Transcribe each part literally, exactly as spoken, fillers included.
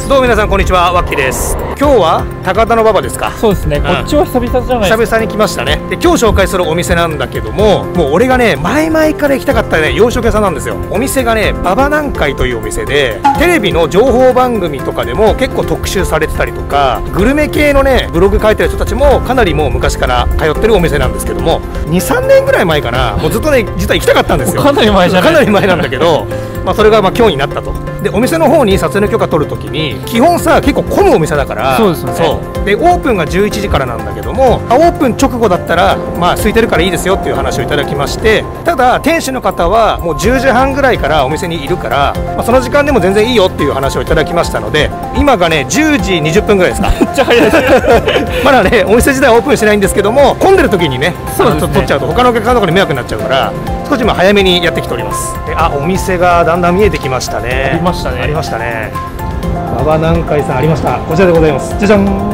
どうも皆さんこんにちは、わっきです。今日は高田馬場ですか。 そうですね、うん、こっちは久々じゃないですか。 久々に来ましたね。で今日紹介するお店なんだけども、もう俺がね前々から行きたかったね洋食屋さんなんですよ。お店がね馬場南海というお店で、テレビの情報番組とかでも結構特集されてたりとか、グルメ系のねブログ書いてる人たちもかなりもう昔から通ってるお店なんですけども、にさんねんぐらい前かな、もうずっとね実は行きたかったんですよ。 かなり前じゃないかなり前なんだけどまあそれがまあ今日になったと。でお店の方に撮影の許可取るときに基本さ結構混むお店だから、 そうですよね。 そうでオープンがじゅういちじからなんだけども、オープン直後だったらまあ空いてるからいいですよっていう話をいただきまして、ただ店主の方はもうじゅうじはんぐらいからお店にいるから、まあ、その時間でも全然いいよっていう話をいただきましたので、今がねじゅうじにじゅっぷんぐらいですか。めっちゃ早いですまだねお店自体はオープンしてないんですけども、混んでる時にねそうですね取っちゃうと他のお客さんとかに迷惑になっちゃうから、少し今早めにやってきております。であお店がだんだん見えてきましたね。 ありましたね。 ありましたね。馬場南海さんありました。こちらでございます。じゃじゃん。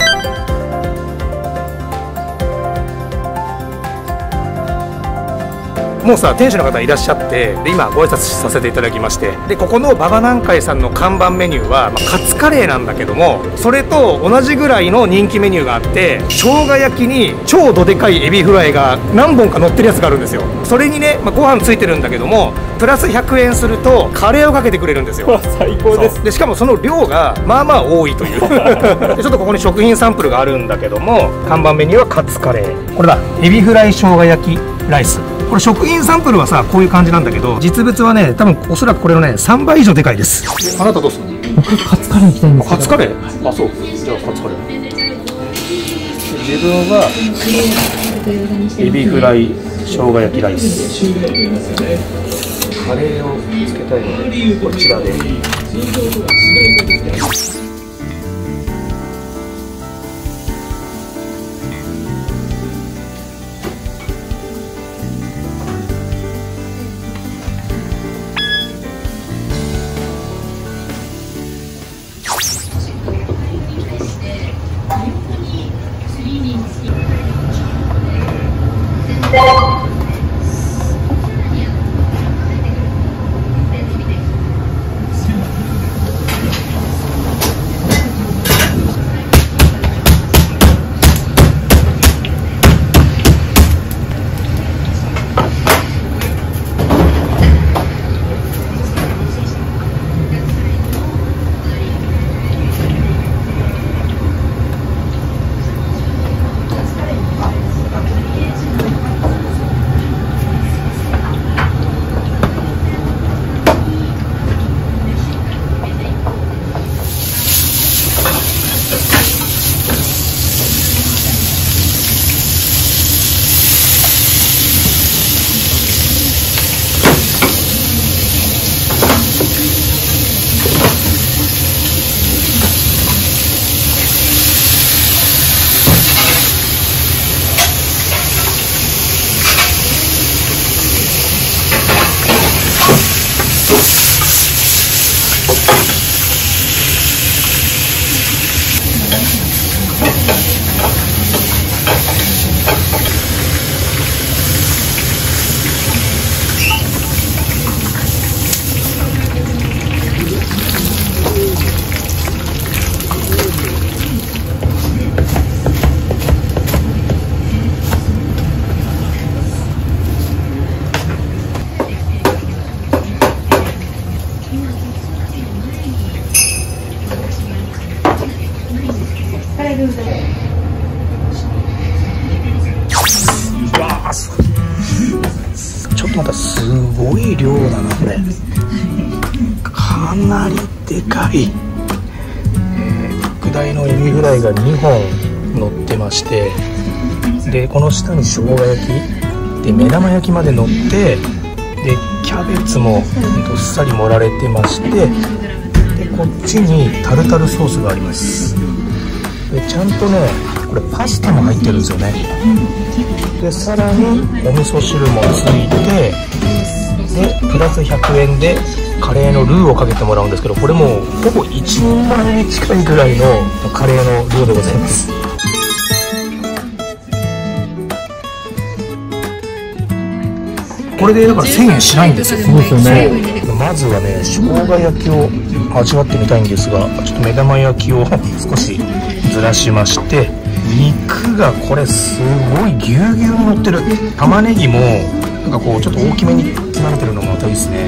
もうさ店主の方いらっしゃって、で今ご挨拶させていただきまして、でここの馬場南海さんの看板メニューは、まあ、カツカレーなんだけども、それと同じぐらいの人気メニューがあって、生姜焼きに超どでかいエビフライが何本か乗ってるやつがあるんですよ。それにね、まあ、ご飯ついてるんだけどもプラスひゃくえんするとカレーをかけてくれるんですよ。 最高です。 でしかもその量がまあまあ多いというでちょっとここに食品サンプルがあるんだけども、看板メニューはカツカレー、これだエビフライ生姜焼きライス。これ食品サンプルはさこういう感じなんだけど、実物はね多分おそらくこれのねさんばい以上でかいです。あなたどうするの？ 僕カツカレー行きたいんですけど。 カツカレー？あそう、じゃあカツカレー。自分はエビフライ生姜焼きライス。カレーをつけたいのでこちらで。ちょっとまたすごい量だなこれ。かなりでかい、えー、特大のエビフライがにほん乗ってまして、でこの下に生姜焼きで目玉焼きまで乗って、でキャベツもどっさり盛られてまして、でこっちにタルタルソースがあります。でちゃんとねこれパスタも入ってるんですよね。でさらにお味噌汁もついて、でプラスひゃくえんでカレーのルーをかけてもらうんですけど、これもうほぼいちにんまえに近いぐらいのカレーの量でございます。 これでだからせんえんしないんですよ。 そうですよね。 まずはね、生姜焼きを味わってみたいんですが、ちょっと目玉焼きを少しずらしまして、肉がこれすごいぎゅうぎゅうに乗ってる。玉ねぎもなんかこうちょっと大きめに切られてるのがまたいいですね。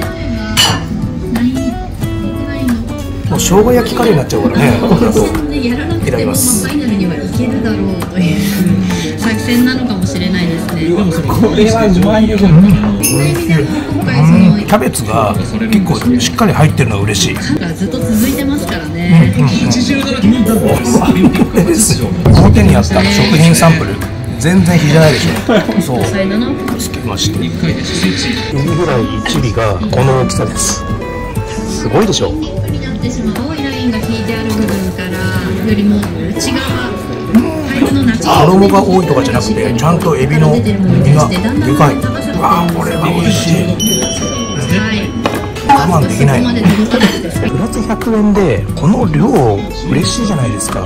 もう生姜焼きカレーになっちゃうからね。いただきます。 ファイナルにはいけるだろうという作戦なのかもしれないですね。 これはうまいよ。 今回そのキャベツが結構しっかり入ってるのが嬉しい。 がずっと続いてますからね。 この手にあった食品サンプル全然比じゃないでしょ。そうつけまして、エビフライいち尾がこの大きさです。すごいでしょ。 になってしまう青いラインが引いてある部分からよりも内側、パイプの中衣が多いとかじゃなくて、ちゃんとエビの身がでかい。わあ、これは美味しい。我慢できない。プラスひゃくえんでこの量嬉しいじゃないですか。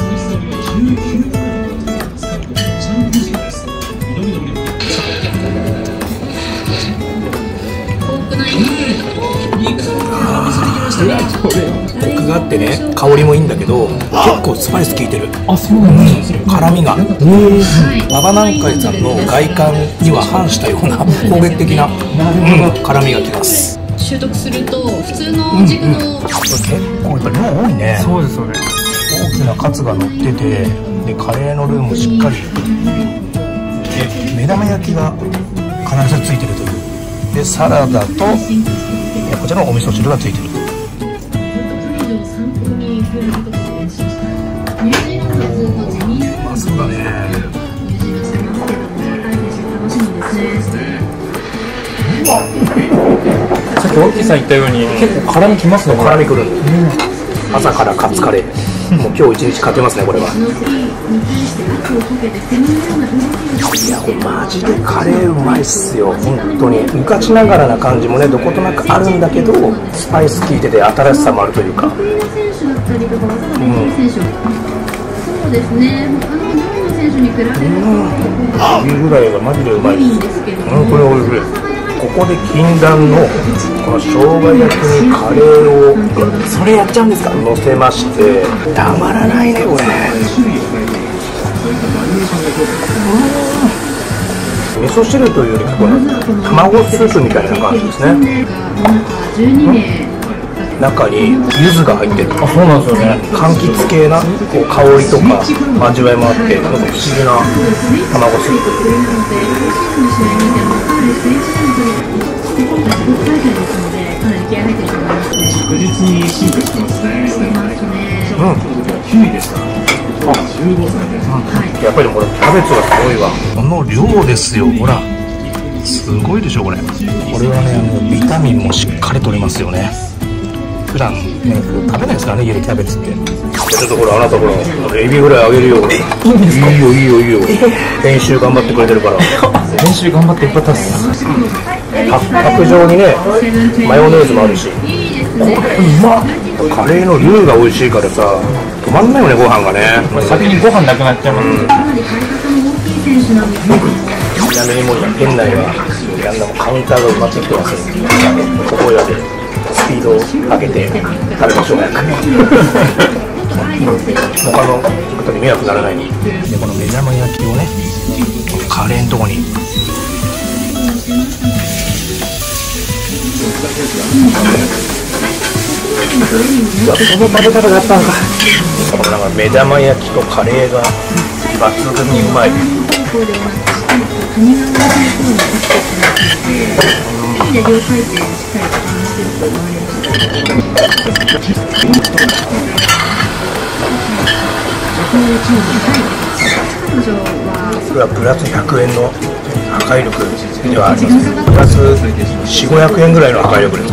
コクがあってね、香りもいいんだけど結構スパイス効いてる。 あ、そうなんですね。 辛みが馬場南海さんの外観には反したような攻撃的な、うん、辛みがきます。 習得すると普通の軸の、うんうん、 結構やっぱり量多いね。 そうですよね。 大きなカツが乗ってて、でカレーのルーもしっかりで目玉焼きが必ずついてるという。でサラダとこちらのお味噌汁がついてる。まあそうだね。 さっきオッキーさん言ったように結構辛みきますね。 辛みくる、うん、朝からカツカレー、もう今日一日勝てますねこれは。いやこれマジでカレーうまいっすよ本当に。昔ながらな感じもねどことなくあるんだけど、スパイス効いてて新しさもあるというか。 そうですね。他の上位の選手に比べると、エビフライがマジでうまいです。本当においしい。ここで禁断のこの生姜焼きにカレーをそれやっちゃうんですか。乗せましてたまらないねこれ。味噌汁というよりこの卵スープみたいな感じですね。中に柚子が入ってる。 あ、そうなんですよね。 柑橘系なこう香りとか味わいもあって、なんか不思議な卵スープ。 確実に進化してますね。 うん。 きゅういでした。あ、じゅうごさいです。 やっぱりこれキャベツがすごいわ。この量ですよ。ほら、すごいでしょこれ。これはね、あのビタミンもしっかりとりますよね。普段ね食べないですからね家でキャベツって。ちょっとこれあなたこれエビフライあげるよ。いいんですか。いいよいいよいいよ。編集頑張ってくれてるから。 編集頑張ってよかったっす。 卓上にねマヨネーズもあるし、これうまっ。カレーのルーが美味しいからさ止まんないよねご飯がね。 先にご飯なくなっちゃいます。 ちなみにもう店内はだんだんカウンターが埋まってきてます。ここやでスピードを上げて食べましょう。他の方に迷惑ならないに。でこの目玉焼きをねカレーのとこに。うわその食べ方があったのか。なんか目玉焼きとカレーが抜群にうまい。これはプラスひゃくえんの破壊力ではあります。プラスよん、ごひゃくえんぐらいの破壊力です。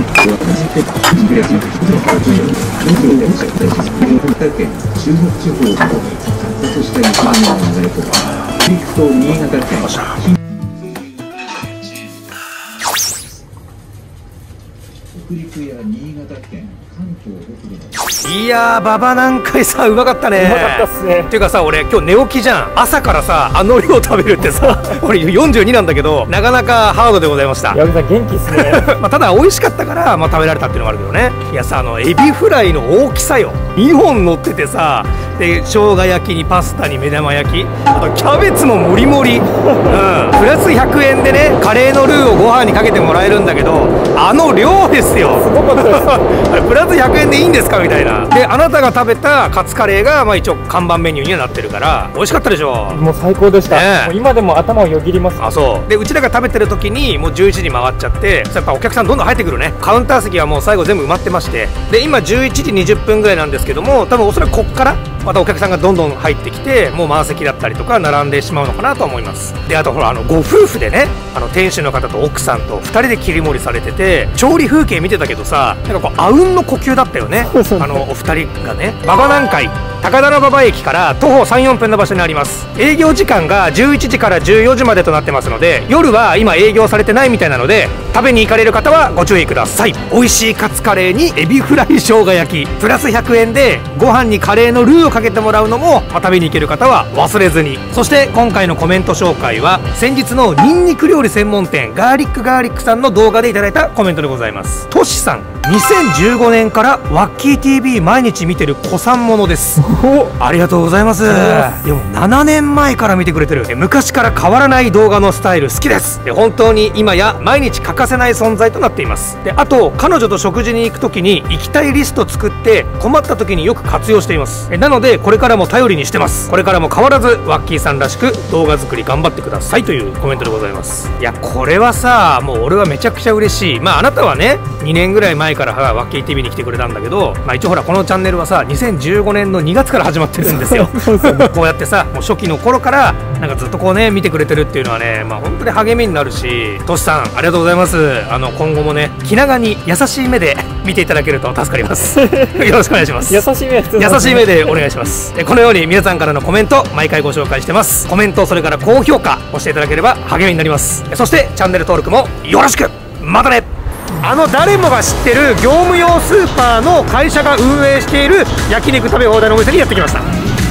北陸や新潟県、関東北部のいやー、馬場南海さ、うまかったね。 うまかったっすね。 っていうかさ、俺今日寝起きじゃん。朝からさ、あの量食べるってさ俺よんじゅうになんだけど、なかなかハードでございました。 矢部さん元気っすね。 まあただ美味しかったから、まあ、食べられたっていうのもあるけどね。いやさ、あのエビフライの大きさよ、にほん乗っててさ、で生姜焼きにパスタに目玉焼き、あとキャベツももりもり、うん、プラスひゃくえんでね、カレーのルーをご飯にかけてもらえるんだけど、あの量ですよ。 すごかったです。 あれプラスひゃくえんでいいんですかみたいな。であなたが食べたカツカレーが、まあ、一応看板メニューにはなってるから美味しかったでしょ。 もう最高でした、 ね、 もう今でも頭をよぎります。 あ、そうで、うちらが食べてる時にもうじゅういちじ回っちゃって、やっぱお客さんどんどん入ってくるね。カウンター席はもう最後全部埋まってまして、で今じゅういちじにじゅっぷんぐらいなんですけども、多分おそらくこっからまたお客さんがどんどん入ってきて、もう満席だったりとか並んでしまうのかなと思います。であとほら、あのご夫婦でね、あの店主の方と奥さんとふたりで切り盛りされてて、調理風景見てたけどさ、なんかこうあうんの呼吸だったよね。あのお二人がね、馬場南海高田馬場駅から徒歩さん、よんぷんの場所にあります。営業時間がじゅういちじからじゅうよじまでとなってますので、夜は今営業されてないみたいなので、食べに行かれる方はご注意ください。美味しいカツカレーにエビフライ生姜焼きプラスひゃくえんで、ご飯にカレーのルーをかけてもらうのも、まあ、食べに行ける方は忘れずに。そして今回のコメント紹介は先日のニンニク料理専門店ガーリックガーリックさんの動画でいただいたコメントでございます。トシさん、にせんじゅうごねんからワッキー ティービー 毎日見てる子さんものです。ありがとうございます。でもななねんまえから見てくれてる。昔から変わらない動画のスタイル好きです。で本当に今や毎日欠かせない存在となっています。であと彼女と食事に行く時に行きたいリスト作って困った時によく活用しています。えなのでこれからも頼りにしてます。これからも変わらずワッキーさんらしく動画作り頑張ってくださいというコメントでございます。いやこれはさ、もう俺はめちゃくちゃ嬉しい。まああなたはねにねんぐらい前からワッキー ティービー に来てくれたんだけど、まあ一応ほらこのチャンネルはさにせんじゅうごねんのにがつから始まってるんですよ。こうやってさ、もう初期の頃からなんかずっとこうね見てくれてるっていうのはね、まあ本当に励みになるし、トシさんありがとうございます。あの今後もね気長に優しい目で見ていただけると助かります。よろしくお願いします。 優しい目、 優しい目でお願いします。このように皆さんからのコメント毎回ご紹介してます。コメント、それから高評価押していただければ励みになります。そしてチャンネル登録もよろしく。またね。あの誰もが知ってる業務用スーパーの会社が運営している焼肉食べ放題のお店にやってきました。う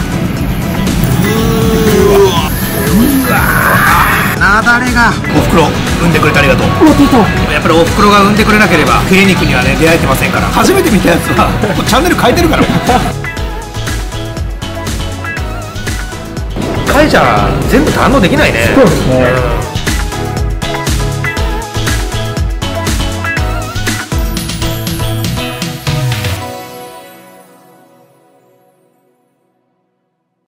わなだれがおふくろ産んでくれてありがとう。やっぱりおふくろが産んでくれなければクリニックにはね出会えてませんから。初めて見たやつはチャンネル変えてるから会社全部堪能できないね。 そうですね。